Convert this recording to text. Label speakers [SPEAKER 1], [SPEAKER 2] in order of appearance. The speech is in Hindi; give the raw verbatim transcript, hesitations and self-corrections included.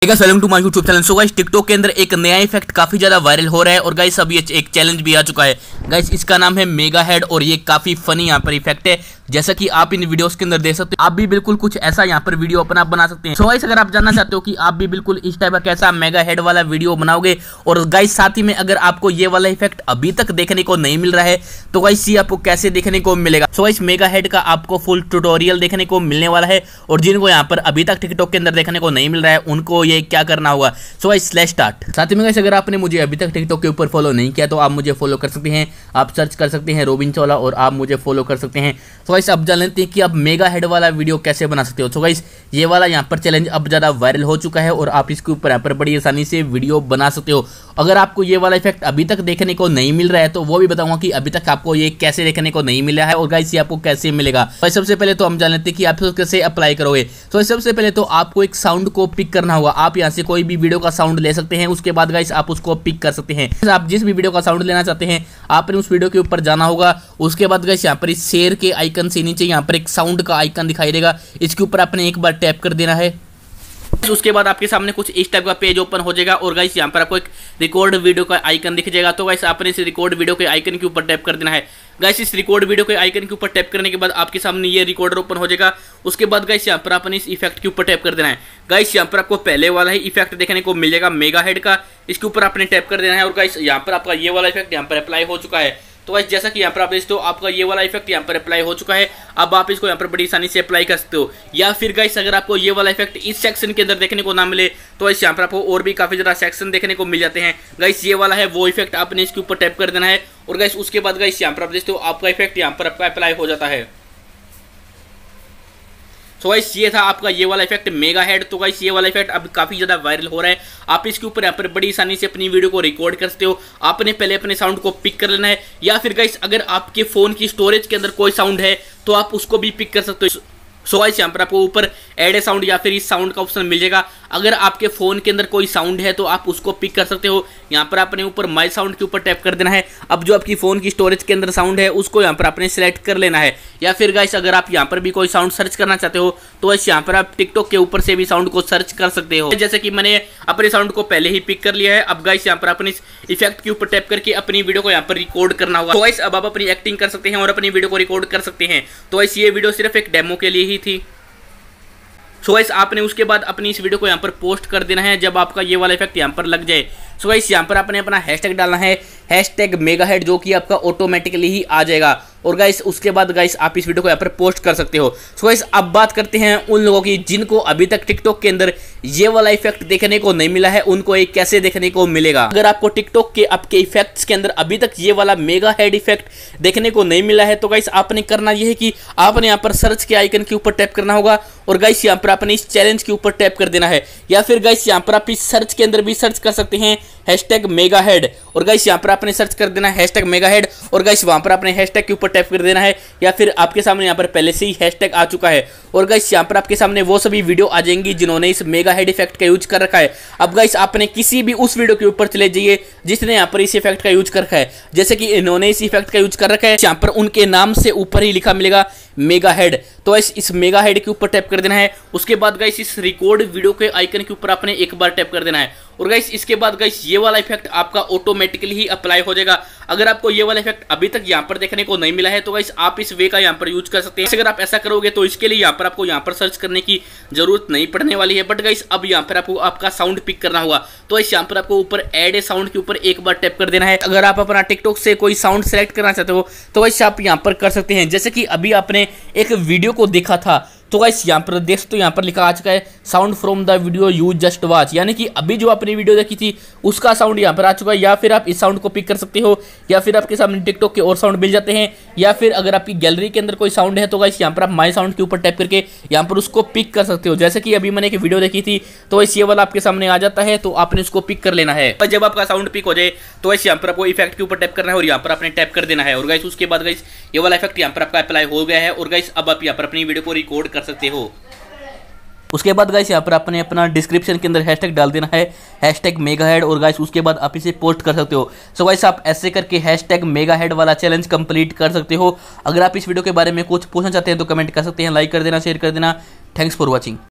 [SPEAKER 1] Welcome to my YouTube channel. So guys TikTok के अंदर एक नया इफेक्ट काफी ज्यादा वायरल हो रहा है और गाइस अब ये एक चैलेंज भी आ चुका है। गाइस इसका नाम है मेगा हेड और ये काफी फनी यहाँ पर इफेक्ट है, जैसा कि आप इन वीडियोस के अंदर देख सकते हो। आप भी बिल्कुल कुछ ऐसा यहाँ पर वीडियो अपना बना सकते हैं। सो गाइस अगर आप जानना चाहते हो कि आप भी बिल्कुल इस टाइप का कैसा मेगा हेड वाला वीडियो बनाओगे और गाइस साथ ही में अगर आपको ये वाला इफेक्ट अभी तक देखने को नहीं मिल रहा है तो गाइस ये आपको कैसे देखने को मिलेगा। सो गाइस मेगा हेड का आपको फुल ट्यूटोरियल देखने को मिलने वाला है और जिनको यहाँ पर अभी तक टिकटॉक के अंदर देखने को नहीं मिल रहा है उनको ये क्या करना होगा। So guys let's start. साथ ही में गाइस अगर आपने मुझे अभी तक टिकटॉक के ऊपर फॉलो नहीं किया तो आप मुझे फॉलो कर सकते हैं। आप सर्च कर सकते हैं रोबिन चौला और आप मुझे फॉलो कर सकते हैं। सो गाइस अब जान लेते हैं कि आप मेगा हेड वाला वीडियो कैसे बना सकते हो। सो गाइस ये वाला यहाँ पर चैलेंज अब ज़्यादा वायरल हो चुका है और आप इसके ऊपर यहाँ पर बड़ी आसानी से वीडियो बना सकते हो। अगर आपको ये वाला इफेक्ट अभी तक देखने को नहीं मिल रहा है तो वो भी बताऊंगा कि अभी तक आपको ये कैसे देखने को नहीं मिला है और गाइस ये आपको कैसे मिलेगा। तो सबसे पहले तो हम जान लेते हैं कि आप इसको कैसे अप्लाई करोगे। तो सबसे पहले तो आपको एक साउंड को पिक करना होगा। आप यहाँ से कोई भी वीडियो का साउंड ले सकते हैं, उसके बाद गाइस आप उसको पिक कर सकते हैं। आप जिस भी वीडियो का साउंड लेना चाहते हैं आपने उस वीडियो के ऊपर जाना होगा। उसके बाद गाइस यहाँ पर इस शेयर के आइकन से नीचे यहाँ पर एक साउंड का आइकन दिखाई देगा, इसके ऊपर आपने एक बार टैप कर देना है। उसके बाद आपके सामने कुछ इस टाइप का पेज ओपन हो जाएगा और गाइस यहाँ पर आपको एक रिकॉर्ड वीडियो का आइकन दिख जाएगा। तो गाइस आपने इस रिकॉर्ड वीडियो के आइकन के ऊपर टैप कर देना है। गाइस इस रिकॉर्ड वीडियो के आइकन के ऊपर टैप करने के बाद आपके सामने ये रिकॉर्डर ओपन हो जाएगा। उसके बाद गाइस यहाँ पर आपने इस इफेक्ट के ऊपर टैप कर देना है। गाइस यहाँ पर आपको पहले वाला ही इफेक्ट देखने को मिल जाएगा मेगा हेड का, इसके ऊपर आपने टैप कर देना है और गाइस यहाँ पर आपका ये वाला इफेक्ट यहाँ पर अप्लाई हो चुका है। तो गाइस जैसा कि यहाँ पर आप देखते हो आपका ये वाला इफेक्ट यहाँ पर अप्लाई हो चुका है। अब आप इसको यहाँ पर बड़ी आसानी से अप्लाई कर सकते हो। या फिर गाइस अगर आपको ये वाला इफेक्ट इस सेक्शन के अंदर देखने को ना मिले तो गाइस यहाँ पर आपको और भी काफी ज्यादा सेक्शन देखने को मिल जाते हैं। गाइस ये वाला है वो इफेक्ट, आपने इसके ऊपर टैप कर देना है और गाइस उसके बाद गाइस यहाँ पर आप देखते हो आपका इफेक्ट यहाँ पर आपका अप्लाई हो जाता है। तो गाइस ये था आपका ये वाला इफेक्ट मेगा हेड। तो गाइस ये वाला इफेक्ट अब काफी ज्यादा वायरल हो रहा है। आप इसके ऊपर यहाँ पर बड़ी आसानी से अपनी वीडियो को रिकॉर्ड कर सकते हो। आपने पहले अपने साउंड को पिक कर लेना है या फिर गाइस अगर आपके फोन की स्टोरेज के अंदर कोई साउंड है तो आप उसको भी पिक कर सकते हो। सो गाइस यहाँ पर आपको ऊपर ऐड ए साउंड या फिर इस साउंड का ऑप्शन मिल जाएगा। अगर आपके फोन के अंदर कोई साउंड है तो आप उसको पिक कर सकते हो। यहाँ पर आपने ऊपर माई साउंड के ऊपर टैप कर देना है। अब जो आपकी फोन की स्टोरेज के अंदर साउंड है उसको यहाँ पर आपने सिलेक्ट कर लेना है। या फिर गाइस अगर आप यहाँ पर भी कोई साउंड सर्च करना चाहते हो तो गाइस यहाँ पर आप टिकटॉक के ऊपर से भी साउंड को सर्च कर सकते हो। जैसे कि मैंने अपने साउंड को पहले ही पिक कर लिया है। अब गाइस यहाँ पर अपने इस इफेक्ट के ऊपर टैप करके अपनी वीडियो को यहाँ पर रिकॉर्ड करना होगा। तो गाइस अब आप अपनी एक्टिंग कर सकते हैं और अपनी वीडियो को रिकॉर्ड कर सकते हैं। तो गाइस ये वीडियो सिर्फ एक डेमो के लिए ही थी। सो गाइस आपने उसके बाद अपनी इस वीडियो को यहाँ पर पोस्ट कर देना है जब आपका ये वाला इफेक्ट यहाँ पर लग जाए। सो गाइस यहाँ पर आपने अपना हैशटैग डालना है, हैशटैग मेगा हेड, जो कि आपका ऑटोमेटिकली ही आ जाएगा। और गाइस उसके बाद गाइस आप इस वीडियो को यहाँ पर पोस्ट कर सकते हो। सो गाइस अब बात करते हैं उन लोगों की जिनको अभी तक टिकटॉक के अंदर ये वाला इफेक्ट देखने को नहीं मिला है, उनको ये कैसे देखने को मिलेगा। अगर आपको टिकटॉक के आपके इफेक्ट्स के अंदर अभी तक ये वाला मेगा हेड इफेक्ट देखने को नहीं मिला है तो गाइस आपने करना यह है कि आपने यहाँ पर सर्च के आइकन के ऊपर टैप करना होगा और गाइस यहाँ पर आपने इस चैलेंज के ऊपर टैप कर देना है। या फिर गाइस यहाँ पर आप इस सर्च के अंदर भी सर्च कर सकते हैं हैशटैग मेगा हेड और गाइस यहाँ पर आपने सर्च कर देना है हैशटैग मेगा हेड और गाइस वहां पर आपने हैशटैग के ऊपर टैप कर देना है। या फिर आपके सामने यहाँ पर पहले से ही हैशटैग आ चुका है और गाइस यहाँ पर आपके सामने वो सभी वीडियो आ जाएंगी जिन्होंने इस मेगा हेड इफेक्ट का यूज कर रखा है। अब गाइस आपने किसी भी उस वीडियो के ऊपर चले जाइए जिसने यहाँ पर इस इफेक्ट का यूज कर रखा है। जैसे कि इन्होंने इस इफेक्ट का यूज कर रखा है, यहाँ पर उनके नाम से ऊपर ही लिखा मिलेगा मेगा हेड। तो इस, इस मेगा हेड के ऊपर टैप कर देना है। उसके बाद गाइस इस रिकॉर्ड वीडियो के आइकन के ऊपर आपने एक बार टैप कर देना है और गाइस इसके बाद गाइस ये वाला इफेक्ट आपका ऑटोमेटिकली ही अप्लाई हो जाएगा। अगर आपको ये वाला इफेक्ट अभी तक यहाँ पर देखने को नहीं मिला है तो गाइस आप इस वे का यहाँ पर यूज कर सकते हैं। अगर आप ऐसा करोगे तो इसके लिए यहाँ पर आपको यहाँ पर सर्च करने की जरूरत नहीं पड़ने वाली है। बट गाइस अब यहाँ पर आपको आपका साउंड पिक करना होगा। तो इस यहाँ पर आपको ऊपर ऐड ए साउंड के ऊपर एक बार टैप कर देना है। अगर आप अपना टिकटॉक से कोई साउंड सेलेक्ट करना चाहते हो तो गाइस आप यहाँ पर कर सकते हैं। जैसे कि अभी आपने एक वीडियो को देखा था तो गाइस यहाँ पर देख तो यहाँ पर लिखा आ चुका है sound from the video you just watch, यानी कि अभी जो आपने वीडियो देखी थी उसका साउंड यहाँ पर आ चुका है। या फिर आप इस साउंड को पिक कर सकते हो या फिर आपके सामने टिकटॉक के और साउंड मिल जाते हैं। या फिर अगर आपकी गैलरी के अंदर कोई साउंड है तो गाइस यहाँ पर आप माई साउंड के ऊपर टैप करके यहाँ पर उसको पिक कर सकते हो। जैसे कि अभी मैंने एक वीडियो देखी थी तो इस ये वाला आपके सामने आ जाता है तो आपने उसको पिक कर लेना है। जब आपका साउंड पिक हो जाए तो गाइस यहाँ पर आपको इफेक्ट के ऊपर टैप करना है और यहाँ पर आपने टैप कर देना है और गाइस उसके बाद गाइस ये वाला इफेक्ट यहाँ पर आपका अप्लाई हो गया है और गाइस अब आप यहाँ पर अपनी वीडियो को रिकॉर्ड कर सकते हो। उसके बाद गाइस यहाँ पर आपने अपना डिस्क्रिप्शन के अंदर हैशटैग डाल देना है हैशटैग मेगा हेड और गाइस उसके बाद आप इसे पोस्ट कर सकते हो। सो गाइस आप ऐसे करके हैशटैग मेगा हेड वाला चैलेंज कंप्लीट कर सकते हो। अगर आप इस वीडियो के बारे में कुछ पूछना चाहते हैं तो कमेंट कर सकते हैं, लाइक कर देना, शेयर कर देना। Thanks for watching.